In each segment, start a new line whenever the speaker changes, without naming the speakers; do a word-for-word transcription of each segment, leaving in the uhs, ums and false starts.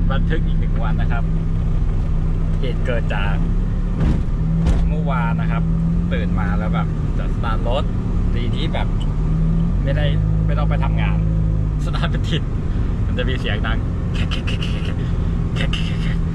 บันทึกอีกหนึ่งวันนะครับเหตุเกิดจากเมื่อวานนะครับตื่นมาแล้วแบบจะสตาร์ทรถดีนี้แบบไม่ได้ไม่ต้องไปทำงานสตาร์ทเป็นทิศมันจะมีเสียงดังแคกแคกแคกแคกแคกแคก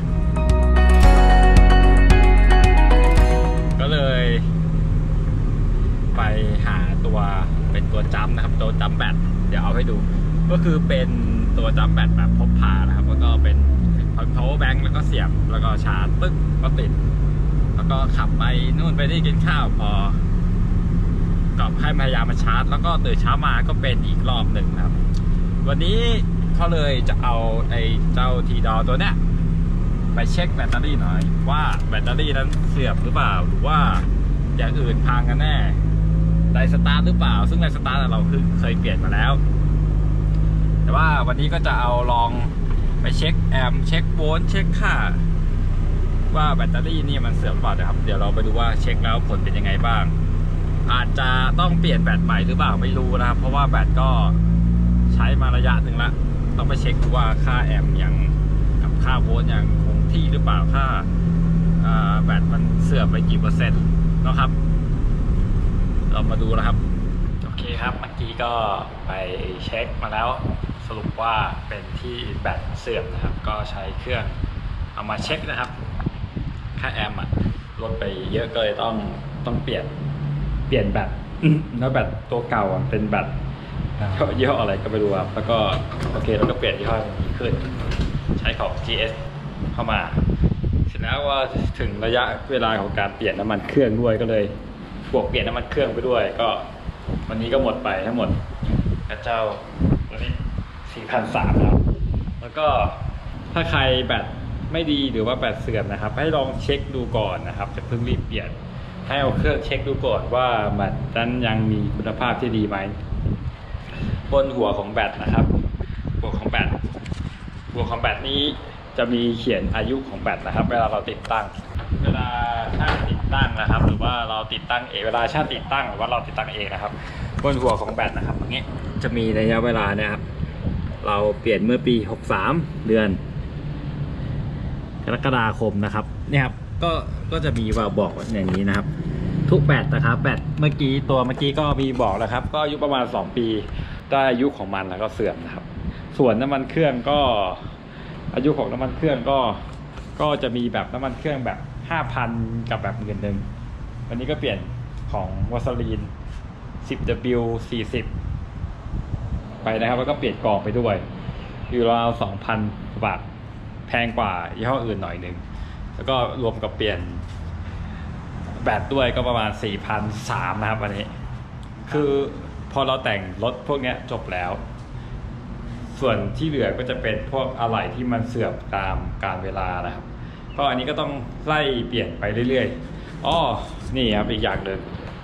ก็เลยไปหาตัวเป็นตัวจัมนะครับตัวจัมแบตเดี๋ยวเอาให้ดูก็คือเป็นตัวจัมแบตแบบพกพานะครับแล้วก็เป็น power bank แล้วก็เสียบแล้วก็ชาร์จปึ๊กก็ติดแล้วก็ขับไปนู่นไปนี่กินข้าวพอก็ให้พยายามมาชาร์จแล้วก็ตื่นเช้ามาก็เป็นอีกรอบหนึ่งครับวันนี้เขาเลยจะเอาไอ้เจ้าทีดอตัวเนี้ยไปเช็คแบตเตอรี่หน่อยว่าแบตเตอรี่นั้นเสื่อมหรือเปล่าหรือว่าอย่างอื่นพังกันแน่ไดสตาร์ทหรือเปล่าซึ่งไดสตาร์ทเราคือเคยเปลี่ยนมาแล้วแต่ว่าวันนี้ก็จะเอาลองไปเช็คแอมป์เช็คโวลต์เช็คค่าว่าแบตเตอรี่นี่มันเสื่อมหรือเปล่านะครับเดี๋ยวเราไปดูว่าเช็คแล้วผลเป็นยังไงบ้างอาจจะต้องเปลี่ยนแบตใหม่หรือเปล่าไม่รู้นะครับเพราะว่าแบตก็ใช้มาระยะหนึ่งละต้องไปเช็คดูว่าค่าแอมป์ยังกับค่าโวลต์ยังคงที่หรือเปล่าค่าแบตมันเสื่อมไปกี่เปอร์เซ็นต์นะครับเรามาดูนะครับโอเคครับเมื่อกี้ก็ไปเช็คมาแล้วสรุปว่าเป็นที่แบตเสื่อมนะครับก็ใช้เครื่องเอามาเช็คนะครับค่าแอมป์อะลดไปเยอะก็เลยต้องต้องเปลี่ยนเปลี่ยนแบตแล้วแบตตัวเก่าเป็นแบตยี่ห้ออะไรก็ไม่รู้ครับแล้วก็โอเคเราก็เปลี่ยนยี่ห้อนี้ขึ้นใช้ของ จี เอส เข้ามาเสร็จแล้วว่าถึงระยะเวลาของการเปลี่ยนน้ำมันเครื่องด้วยก็เลยบวกเปลี่ยนน้ำมันเครื่องไปด้วยก็วันนี้ก็หมดไปทั้งหมดกระเจ้าตัวนี้ สี่พันสามร้อย ครับแล้วก็ถ้าใครแบตไม่ดีหรือว่าแบตเสื่อมนะครับให้ลองเช็คดูก่อนนะครับจะเพิ่งรีบเปลี่ยนให้เอาเครื่องเช็คดูก่อนว่าแบตนั้นยังมีคุณภาพที่ดีไหมบนหัวของแบตนะครับหัวของแบตหัวของแบตนี้จะมีเขียนอายุของแบตนะครับเวลาเราติดตั้งเวลาช่างติดตั้งนะครับหรือว่าเราติดตั้งเองเวลาช่างติดตั้งหรือว่าเราติดตั้งเองนะครับบนหัวของแบตนะครับอย่างนี้จะมีระยะเวลาเนี่ยครับเราเปลี่ยนเมื่อปีหกสามเดือนกรกฎาคมนะครับเนี่ยครับก็ก็จะมีว่าบอกอย่างนี้นะครับทุกแบตนะครับแบตเมื่อกี้ตัวเมื่อกี้ก็มีบอกแล้วครับก็อายุประมาณสองปีได้อายุของมันแล้วก็เสื่อมนะครับส่วนน้ำมันเครื่องก็อายุของน้ำมันเครื่องก็ก็จะมีแบบน้ำมันเครื่องแบบ ห้าพัน กับแบบหมื่นหนึ่งวันนี้ก็เปลี่ยนของวาสลีน สิบ ดับเบิลยู สี่สิบ ไปนะครับแล้วก็เปลี่ยนกล่องไปด้วยอยู่ราว สองพัน บาทแพงกว่ายี่ห้ออื่นหน่อยหนึ่งแล้วก็รวมกับเปลี่ยนแบตด้วยก็ประมาณ สี่พันสามร้อย นะครับวันนี้คือพอเราแต่งรถพวกนี้จบแล้วส่วนที่เหลือก็จะเป็นพวกอะไหล่ที่มันเสื่อมตามกาลเวลานะครับก็อันนี้ก็ต้องไล่เปลี่ยนไปเรื่อยๆอ้อนี่ครับอีกอย่างหนึ่ง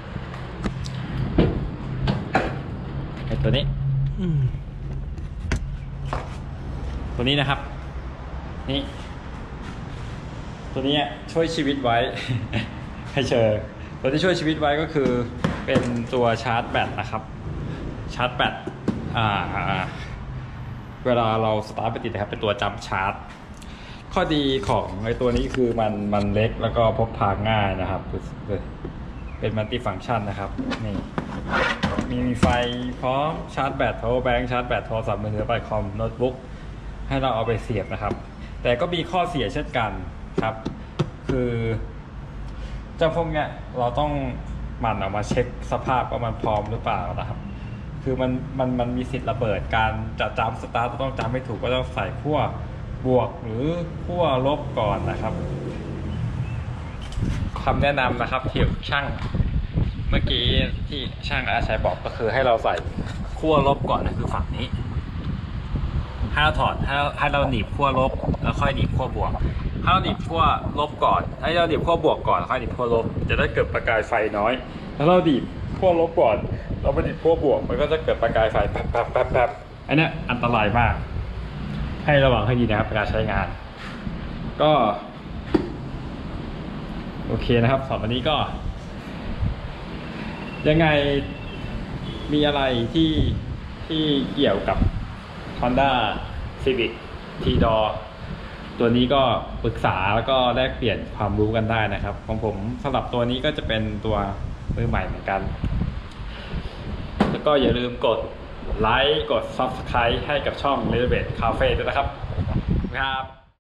ไอ้ตัวนี้ตัวนี้นะครับนี่ตัวนี้ช่วยชีวิตไว้ ให้เจอตัวที่ช่วยชีวิตไว้ก็คือเป็นตัวชาร์จแบตนะครับชาร์จแบตอ่าเวลาเราสตาร์ทไปติดนะครับเป็นตัวจัมป์ชาร์จข้อดีของไอ้ตัวนี้คือมันมันเล็กแล้วก็พกพาง่ายนะครับเป็นมัลติฟังก์ชันนะครับนี่มีมีไฟพร้อมชาร์จแบต power bank ชาร์จแบตโทรศัพท์มือถือไปคอมโน้ตบุ๊กให้เราเอาไปเสียบนะครับแต่ก็มีข้อเสียเช่นกันครับคือเจ้าพวกเนี้ยเราต้องหมั่นเอามาเช็คสภาพว่ามันพร้อมหรือเปล่านะครับคือมันมันมันมีสิทธิ์ระเบิดการจะจำสตาร์ทต้องจำให้ถูกก็ต้องใส่ขั้วบวกหรือขั้วลบก่อนนะครับคำแนะนำนะครับที่ช่างเมื่อกี้ที่ช่างอาชัยบอกก็คือให้เราใส่ขั้วลบก่อนนะคือฝั่งนี้ให้เราถอดให้ให้เราหนีบขั้วลบแล้วค่อยหนีบขั้วบวกให้เราหนีบขั้วลบก่อนให้เราหนีบขั้วบวกก่อนค่อยหนีบขั้วลบจะได้เกิดประกายไฟน้อยถ้าเราหนีบขั้วลบก่อนเราไปหนีบขั้วบวกมันก็จะเกิดประกายไฟแป๊บแป๊บแป๊บแป๊บอันนี้อันตรายมากให้ระวังให้ดีนะครับการใช้งานก็โอเคนะครับสำหรับวันนี้ก็ยังไงมีอะไรที่ที่เกี่ยวกับ Honda Civic ทีดอตัวนี้ก็ปรึกษาแล้วก็แลกเปลี่ยนความรู้กันได้นะครับของผมสำหรับตัวนี้ก็จะเป็นตัวมือใหม่เหมือนกันแล้วก็อย่าลืมกดไลค์กด ซับสไครบ์ ให้กับช่อง Relevate Cafe ด้วยนะครับครับ